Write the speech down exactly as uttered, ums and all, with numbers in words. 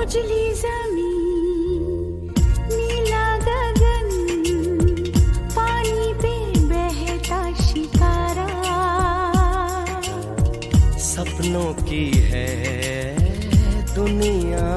उजली जमीन, नीला गगन, पानी पे बहता शिकारा, सपनों की है दुनिया।